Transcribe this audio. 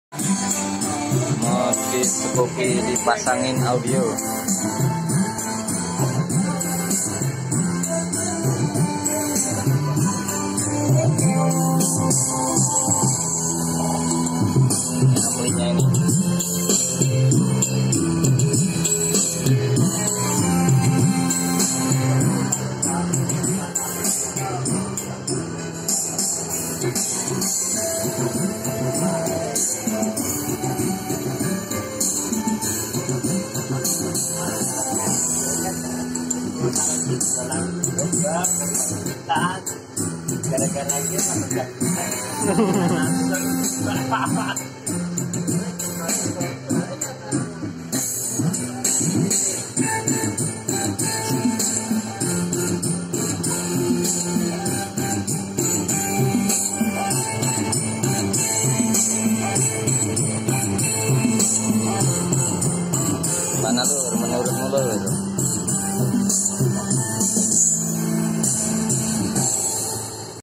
Motif Scoopy dipasangin audio. Amplinya ini. Gara-gara dia mana lur, menurutmu lur?